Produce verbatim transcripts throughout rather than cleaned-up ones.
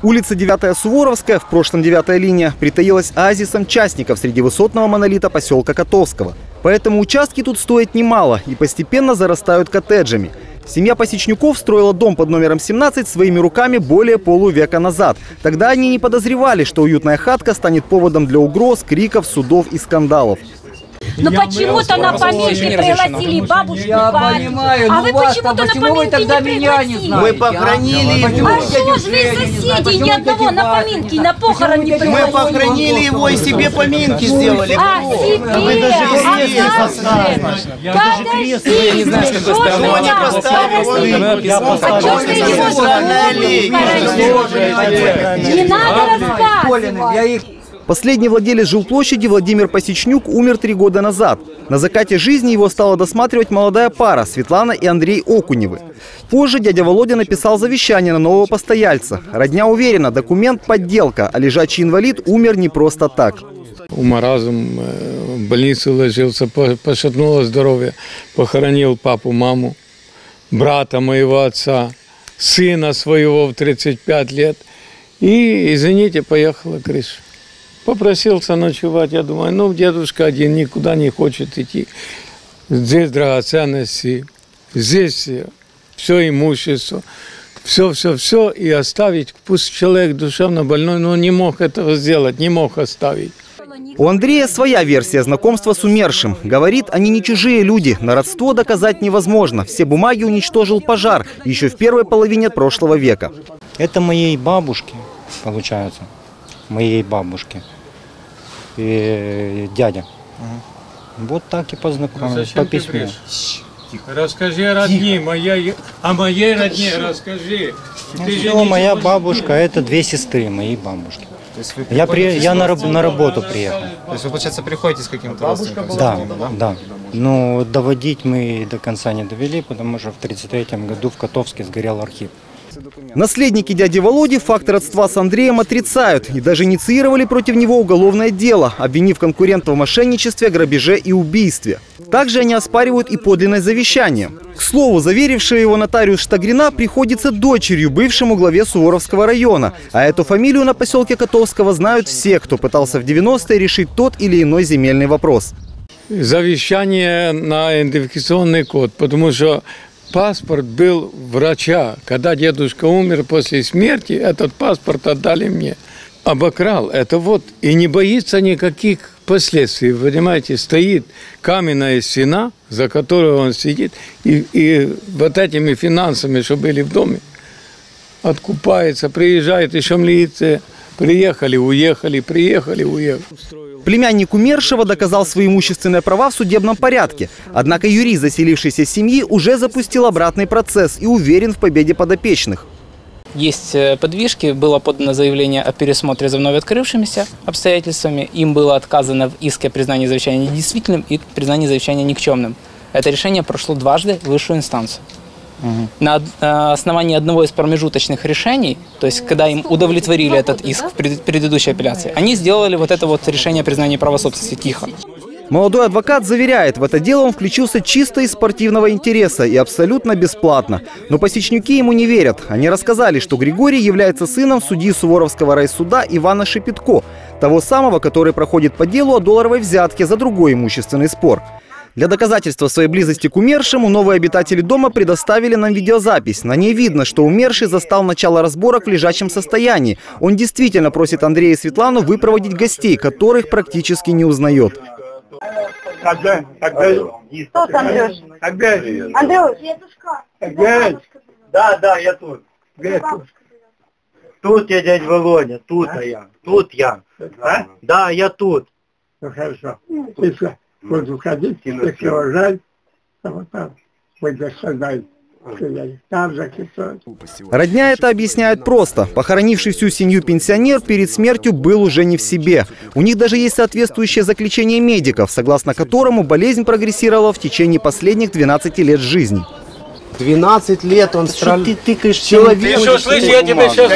Улица девятая Суворовская, в прошлом девятая линия, притаилась оазисом частников среди высотного монолита поселка Котовского. Поэтому участки тут стоят немало и постепенно зарастают коттеджами. Семья Посечнюков строила дом под номером семнадцать своими руками более полувека назад. Тогда они не подозревали, что уютная хатка станет поводом для угроз, криков, судов и скандалов. Но почему-то на поминки пригласили бабушку. Я понимаю, а вы почему-то на поминки тогда не меня не знаете? Мы похоронили его. А что ж вы, соседи, ни одного на поминки, на похорон не пригласили? Мы похоронили его и себе поминки сделали. А себе? Вы даже крест поставили. Подождите, что же вы там? А что ж вы его не надо рассказывать? Последний владелец жилплощади Владимир Посечнюк умер три года назад. На закате жизни его стала досматривать молодая пара Светлана и Андрей Окуневы. Позже дядя Володя написал завещание на нового постояльца. Родня уверена, документ – подделка, а лежачий инвалид умер не просто так. Ума-разум, в больницу ложился, пошатнуло здоровье, похоронил папу, маму, брата моего отца, сына своего в тридцать пять лет. И, извините, поехала крыша. Попросился ночевать, я думаю, ну, дедушка один никуда не хочет идти. Здесь драгоценности, здесь все имущество, все-все-все, и оставить, пусть человек душевно больной, но не мог этого сделать, не мог оставить. У Андрея своя версия знакомства с умершим. Говорит, они не чужие люди, на родство доказать невозможно. Все бумаги уничтожил пожар еще в первой половине прошлого века. Это моей бабушки, получается. Моей бабушки и дядя. Угу. Вот так и познакомились по письму. Расскажи родни, моя, о моей родне расскажи. Ну, все, моя бабушка, это две сестры моей бабушки. Я, при, я на, на работу приехал. То есть вы, получается, приходите с каким-то родственником? Да, да, да. Но доводить мы до конца не довели, потому что в тридцать третьем году в Котовске сгорел архив. Наследники дяди Володи факт родства с Андреем отрицают и даже инициировали против него уголовное дело, обвинив конкурента в мошенничестве, грабеже и убийстве. Также они оспаривают и подлинное завещание. К слову, заверившая его нотариус Штагрина приходится дочерью бывшему главе Суворовского района. А эту фамилию на поселке Котовского знают все, кто пытался в девяностые решить тот или иной земельный вопрос. Завещание на идентификационный код, потому что паспорт был врача. Когда дедушка умер после смерти, этот паспорт отдали мне. Обокрал. Это вот. И не боится никаких последствий. Вы понимаете, стоит каменная стена, за которой он сидит, и, и вот этими финансами, что были в доме, откупается, приезжает еще милиция. Приехали, уехали, приехали, уехали. Племянник умершего доказал свои имущественные права в судебном порядке. Однако юрист заселившейся семьи уже запустил обратный процесс и уверен в победе подопечных. Есть подвижки, было подано заявление о пересмотре за вновь открывшимися обстоятельствами. Им было отказано в иске о признании завещания недействительным и признании завещания никчемным. Это решение прошло дважды в высшую инстанцию. Угу. На основании одного из промежуточных решений, то есть когда им удовлетворили этот иск в предыдущей апелляции, они сделали вот это вот решение о признании права собственности тихо. Молодой адвокат заверяет, в это дело он включился чисто из спортивного интереса и абсолютно бесплатно. Но посечнюки ему не верят. Они рассказали, что Григорий является сыном судьи Суворовского райсуда Ивана Шепетко, того самого, который проходит по делу о долларовой взятке за другой имущественный спор. Для доказательства своей близости к умершему новые обитатели дома предоставили нам видеозапись. На ней видно, что умерший застал начало разборок в лежачем состоянии. Он действительно просит Андрея и Светлану выпроводить гостей, которых практически не узнает. Когда? Когда? Кто там, Андрюш? Опять? Андрюш, Опять? Да, да, я тут. Тут я, дядь Володя, тут а? я. Тут я. А? Да, я тут. Ну хорошо. Если буду ходить, если уважать, то вот там будешь сказать. Родня это объясняет просто. Похоронивший всю семью пенсионер перед смертью был уже не в себе. У них даже есть соответствующее заключение медиков, согласно которому болезнь прогрессировала в течение последних двенадцати лет жизни. двенадцать лет он страдал. Ты тыкаешь человек. Ты что, слышишь, я тебя сейчас...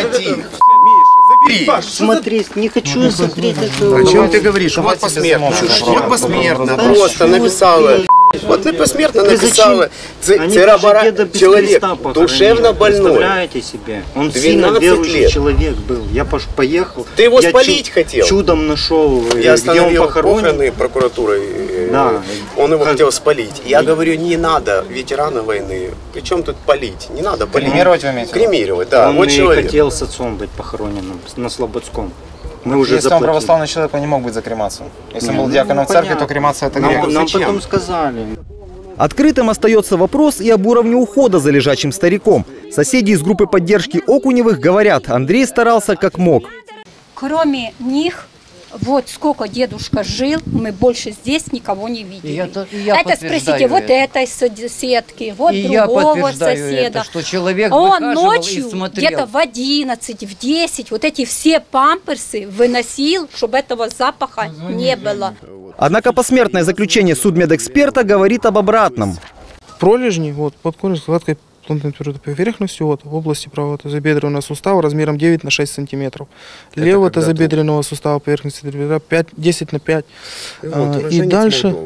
Смотри, не хочу смотреть это. О чем ты говоришь? Вот посмертно. Вот посмертно. Просто написала. От не посмертно написали, це, це рабора, чоловік душевно больной. Представляете себе? Он сильно верующий человек был. Я поехал. Ты его я спалить чу- хотел? Чудом нашел, Я где он похоронен. похоронен прокуратурой. Да. Он его хотел спалить. Я говорю, не надо, ветераны войны. Причем тут палить? Не надо палить. Кремировать вы имеете? Кремировать, да. Он Вот и человек. хотел с отцом быть похороненным на Слободском. Мы уже Если он заплатили. православный человек, он не мог быть за кремацию. Если он Не, был ну, диаконом в церкви, понятно. то кремация это Нам, грех. нам Зачем? потом сказали. Открытым остается вопрос и об уровне ухода за лежачим стариком. Соседи из группы поддержки Окуневых говорят, Андрей старался как мог. Кроме них, вот сколько дедушка жил, мы больше здесь никого не видели. И я то- и я это спросите, подтверждаю вот это. этой соседки, вот И я другого подтверждаю соседа. это, что человек Он выхаживал и ночью смотрел. где-то в одиннадцать, в десять вот эти все памперсы выносил, чтобы этого запаха не было. Однако посмертное заключение судмедэксперта говорит об обратном. Пролежни, вот, под корень с гладкой плотной твердой поверхностью, вот, в области правого тазобедренного сустава размером девять на шесть сантиметров. Левого тазобедренного сустава поверхности пять, десять на пять. Вот, а, и дальше,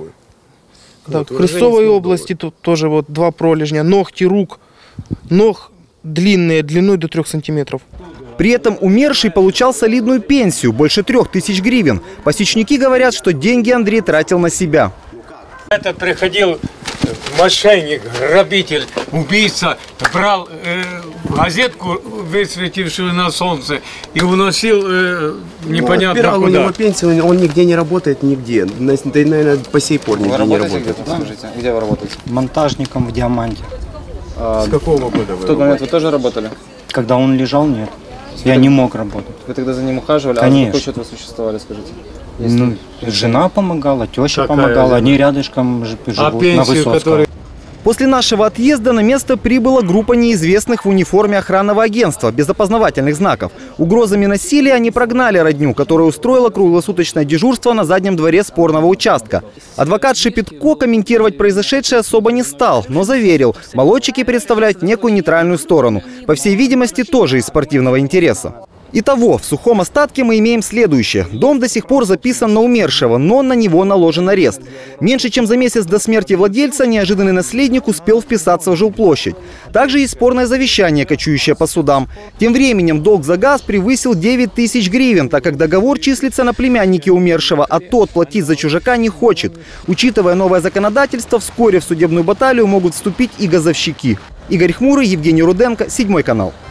да, Вот, в крестцовой области тут тоже вот два пролежня, ногти рук, ног длинные, длиной до трех сантиметров. При этом умерший получал солидную пенсию, больше трех тысяч гривен. Посечники говорят, что деньги Андрей тратил на себя. Этот приходил мошенник, грабитель, убийца, брал э, газетку, высветившую на солнце, и уносил э, непонятно Отбирал у куда. него пенсию, он нигде не работает, нигде. На- Да, наверное, по сей пор Вы нигде не работаете работает. где-то, скажите? Где вы работаете? Монтажником в Диаманте. А, С какого года в вы тот момент работаете? вы тоже работали? Когда он лежал, нет. Я не мог работать. Вы тогда за ним ухаживали? А Конечно. за какой счет вы существовали, скажите? Ну, жена помогала, теща Какая помогала. жена? Они рядышком ж- живут А на пенсию, Высоцкого. которую... После нашего отъезда на место прибыла группа неизвестных в униформе охранного агентства, без опознавательных знаков. Угрозами насилия они прогнали родню, которая устроила круглосуточное дежурство на заднем дворе спорного участка. Адвокат Шепетко комментировать произошедшее особо не стал, но заверил, молодчики представляют некую нейтральную сторону. По всей видимости, тоже из спортивного интереса. Итого, в сухом остатке мы имеем следующее. Дом до сих пор записан на умершего, но на него наложен арест. Меньше чем за месяц до смерти владельца неожиданный наследник успел вписаться в жилплощадь. Также есть спорное завещание, кочующее по судам. Тем временем долг за газ превысил девять тысяч гривен, так как договор числится на племяннике умершего, а тот платить за чужака не хочет. Учитывая новое законодательство, вскоре в судебную баталию могут вступить и газовщики. Игорь Хмурый, Евгений Руденко, Седьмой канал.